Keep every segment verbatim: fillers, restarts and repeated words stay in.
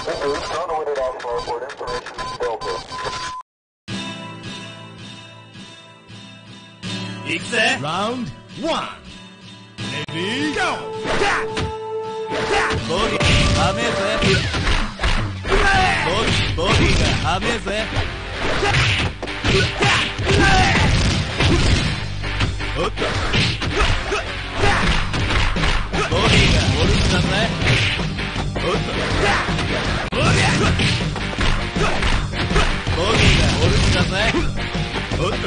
行くぜ。ラウンドワン。レディーゴー。ボディはめえぜ。ボディボディがはめえぜ。おっと。ボディがおるんだぜ。おっと。ボディがおるんだぜ。おっと。ボディ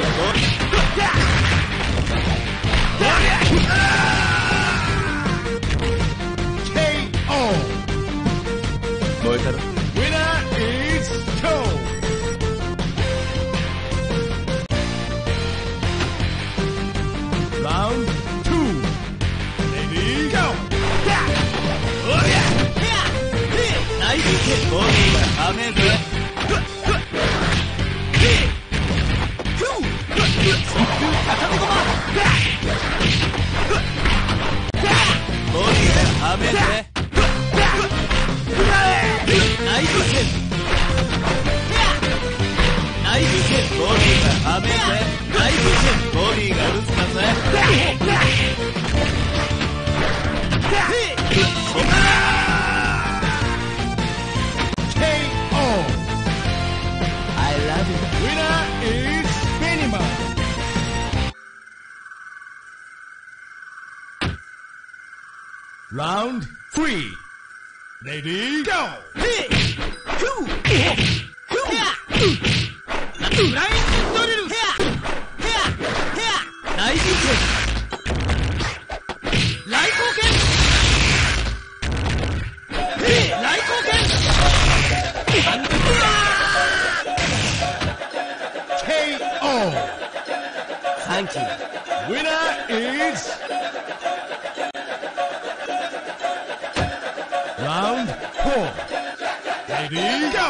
ケーオー 燃えたろ。 Winner is Joe. Round two. Ready, go. ナイスキック。ボディがはめえぜ。ボディがはめてナイスキック。ナイスキック。ボディがはめてナイスキック。ボディがうるすかぜ。ケーオー I love you. Winner is Benima. Round three. Ready, go! Hey! Two! Two! Blind drill! Nice kick! Light kick! Light kick! K O. Thank you. Winner is Round four. Ready, go!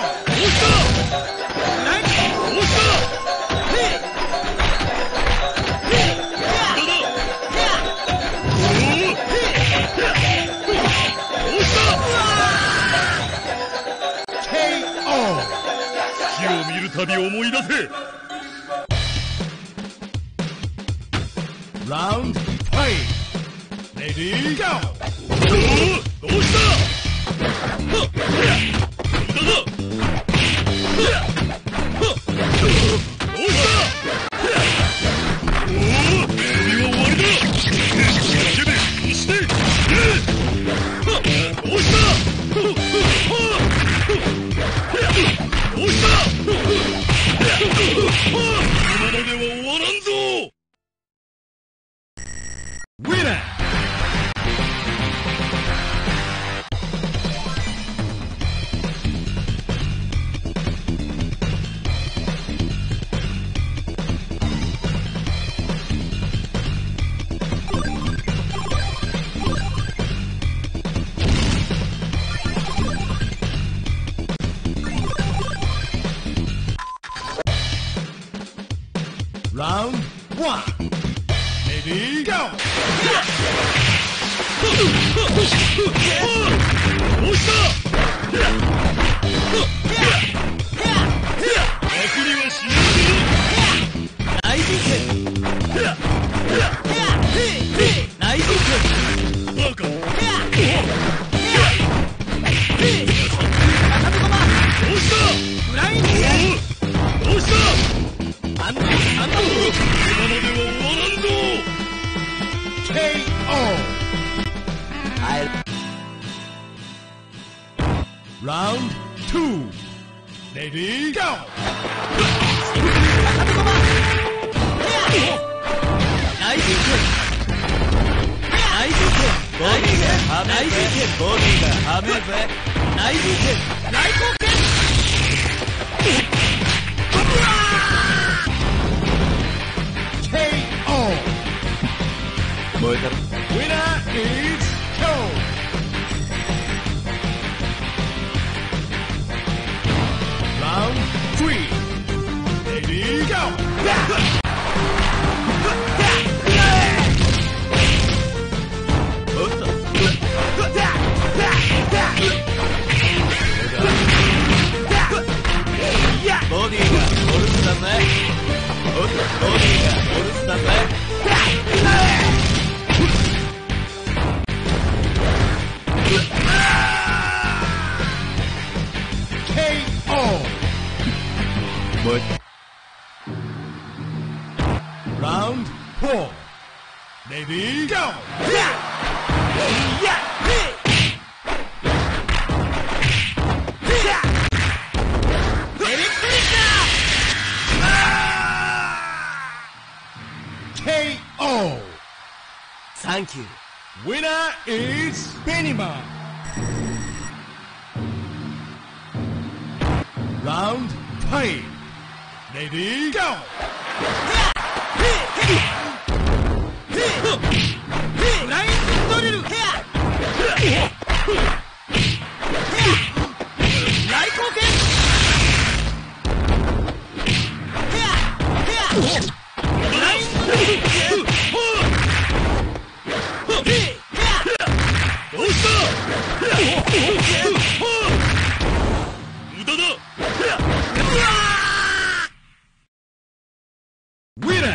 K O. 火を見るたび思い出せ。Round five. Ready, go! どうしたどうRound one. Ready, go! どうした楽にはしないぞ。ナイスキック。ナイスキック。バカ。どうしたブラインド。どうしたあんなあんな今のでは終わらんぞ。 ケーオー Round two. Ready, go! Nice kick. Nice kick. Body ga nice kick. Body ga hame ze. Nice kick. Nice kick. K O. Winner is Joe. Round three. Ready, go! But round four. Ready, go! Yeah! Yeah! K O. Thank you. Winner is Beniman. Round five. Ready, go! Winner!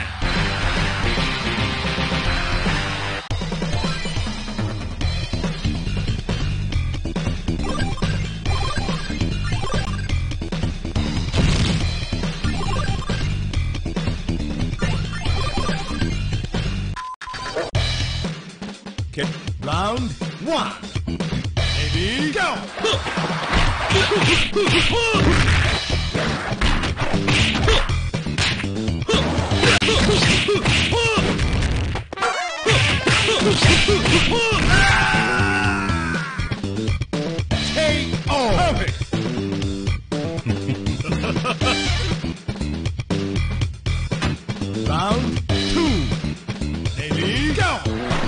Okay. Round one. Ready, go! K O. Perfect. Round two. Ready, go!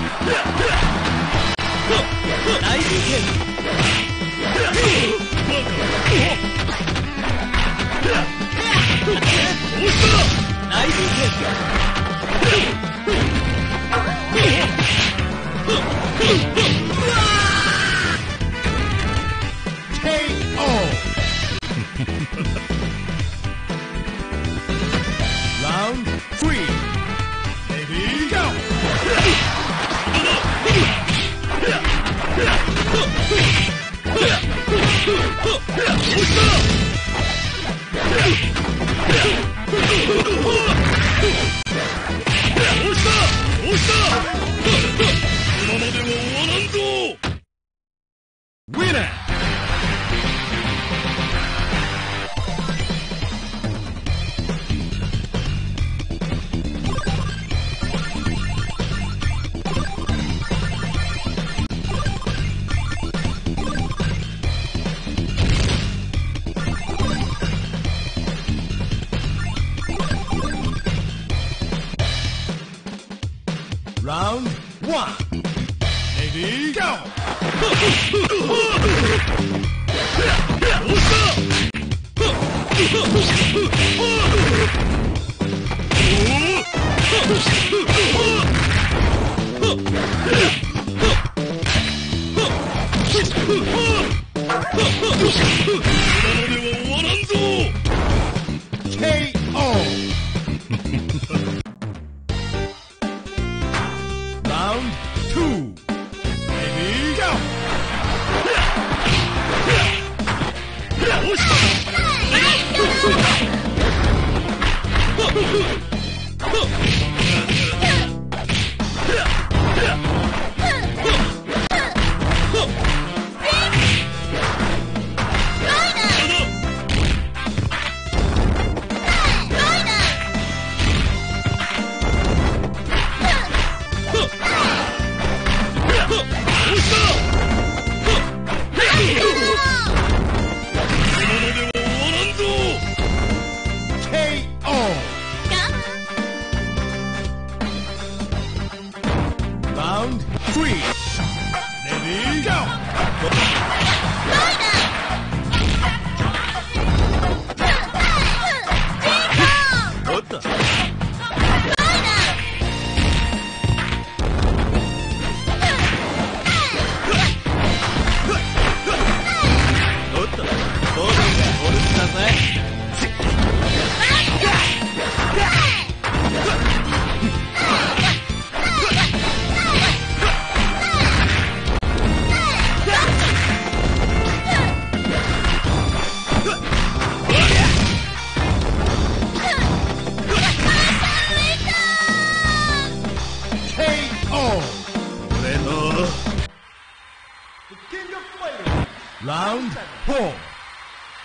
K O. Round three. Ready, go! Winner! Round one. Ready, go! K O. Round two. Ready, go! Winner!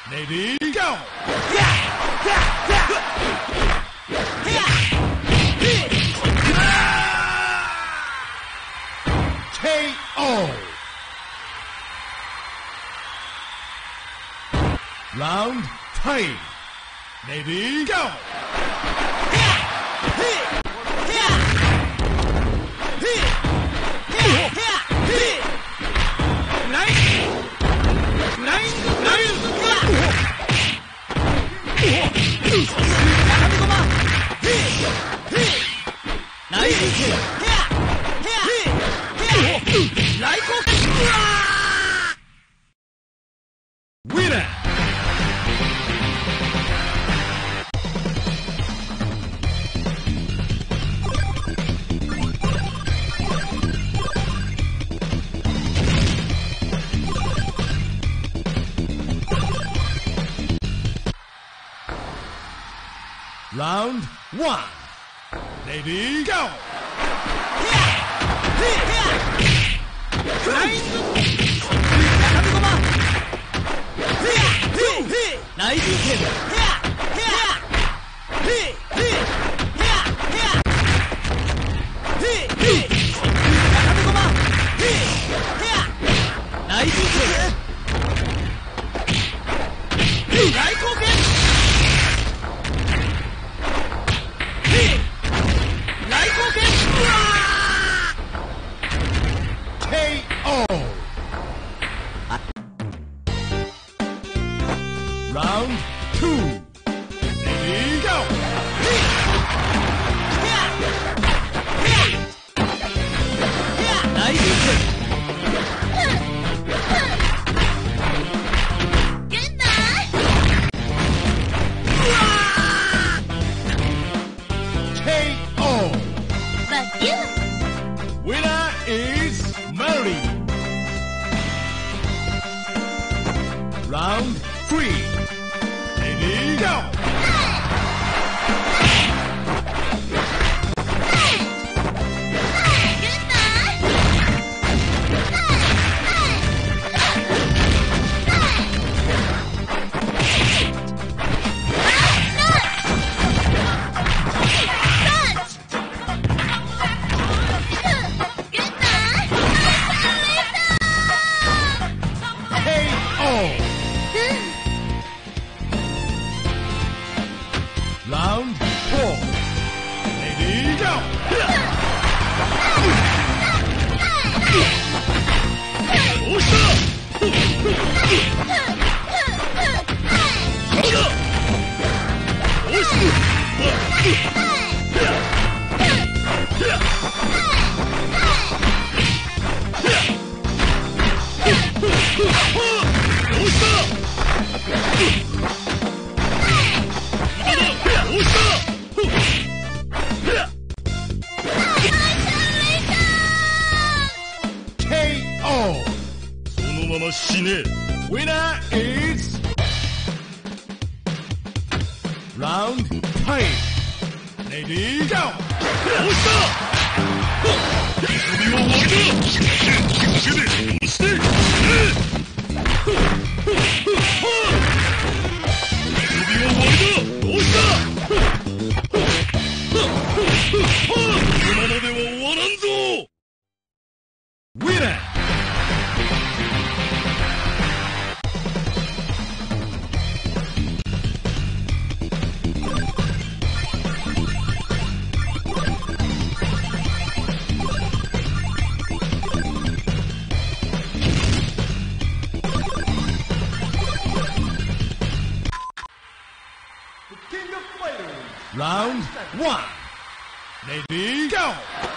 Ready, go! K O! Round three. Ready, go! Winner! Round one. Ready, go! K O! Round two. Ready, go! K O! Winner is Mary. Round three. Ready, go! K O! Round four. Ready, go! K O! そのまま死ね。 Winner is Round five. Ready, go! どうした遊びは終わりだ。手で押して遊びは終わりだ。どうしたこのままでは終わらんぞ。 Winner! Round one. Ready, go!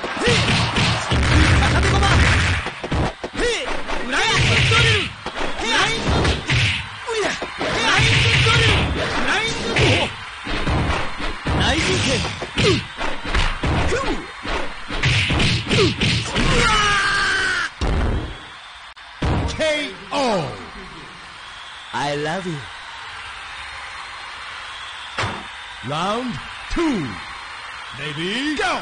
K O! I love you. Round two. Ready, go!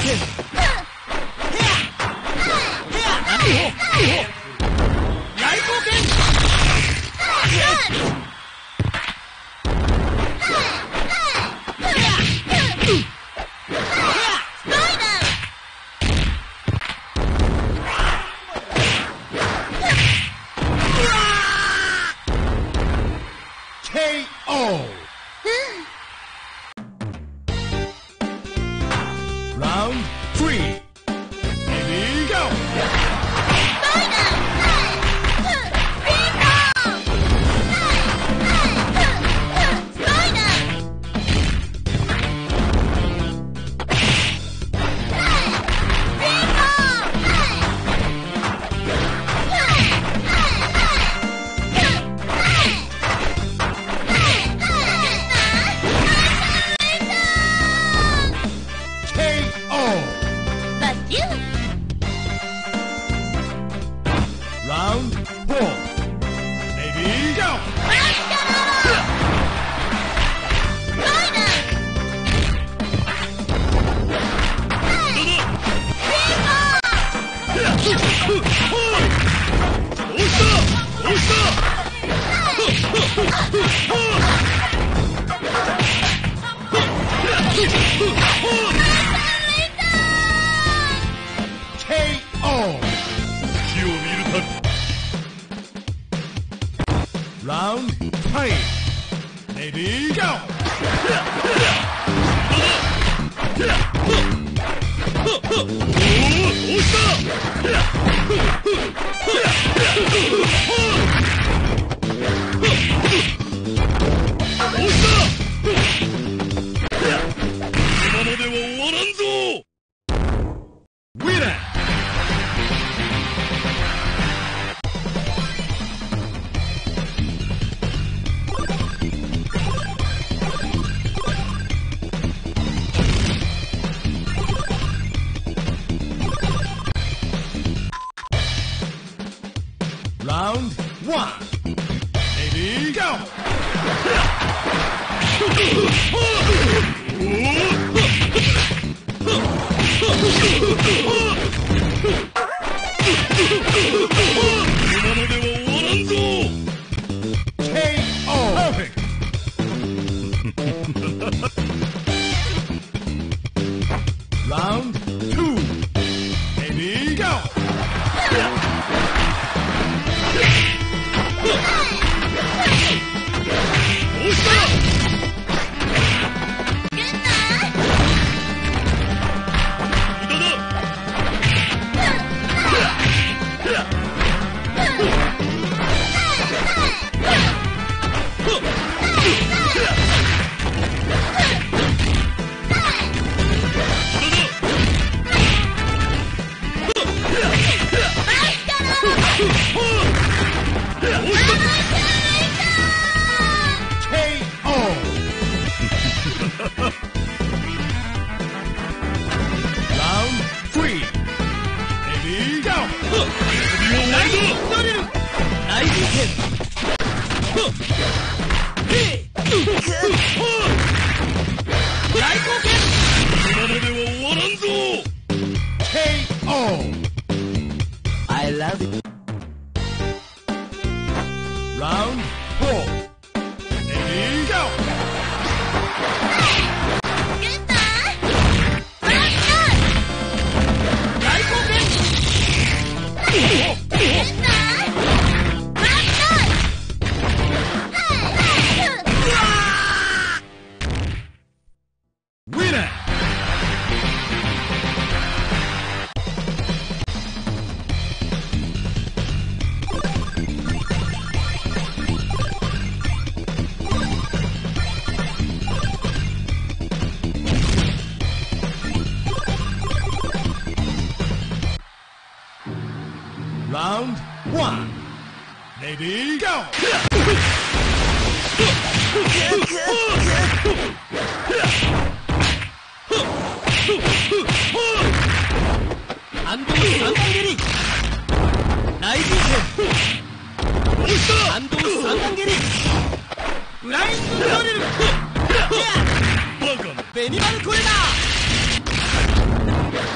ベニマルコレだ。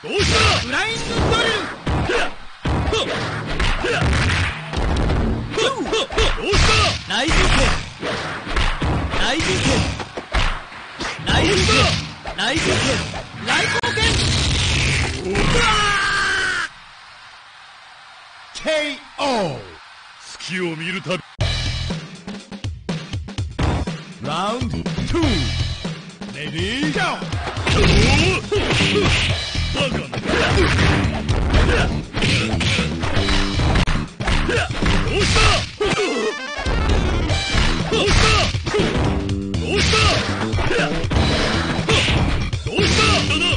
どうしたブラインドドリル。どうした内重拳内重拳内重拳内重拳内向拳。うわー ケーオー。 隙を見るたび。 ラウンドツー。レディーゴー。 バカな。 どうしたどうしたどうしたどうしただ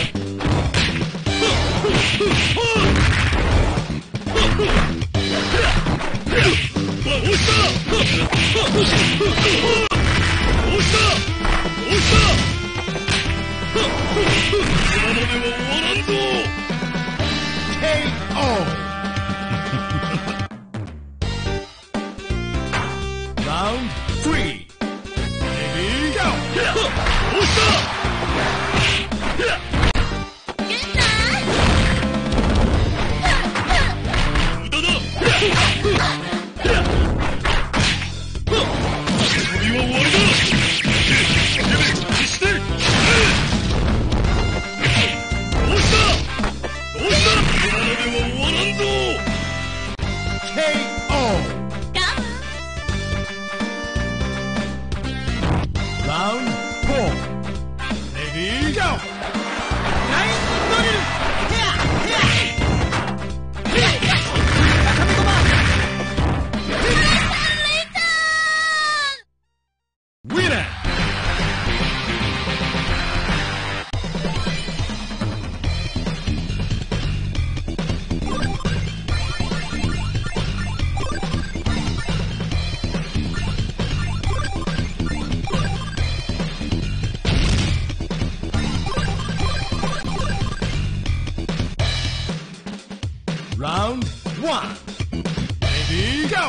Round one. Ready, go!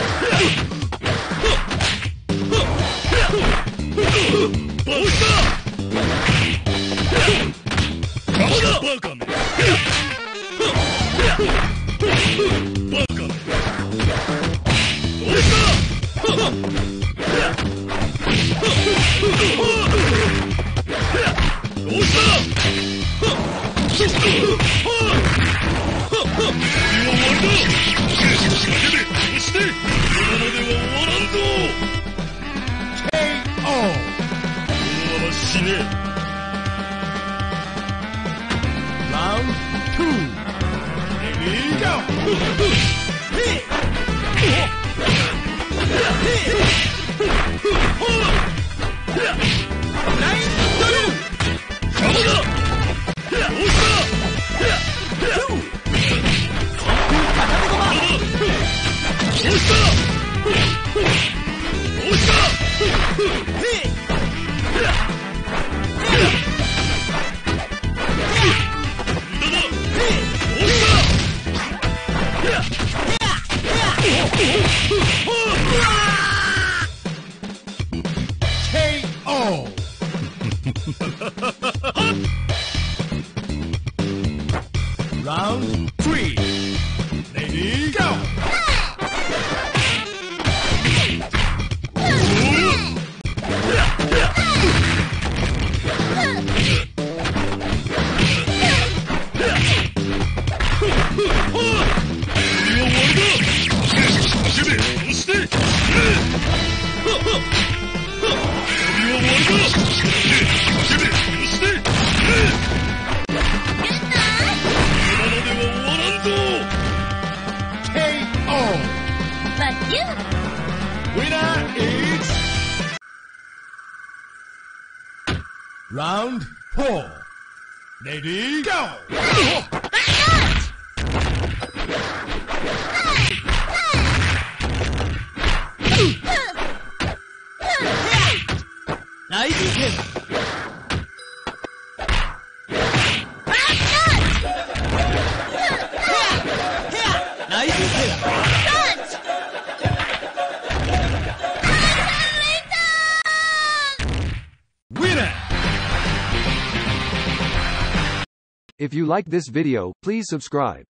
Round two. Ready, go! K O. Round three. Ready, go! Winner is round four. Ready, go! If you like this video, please subscribe.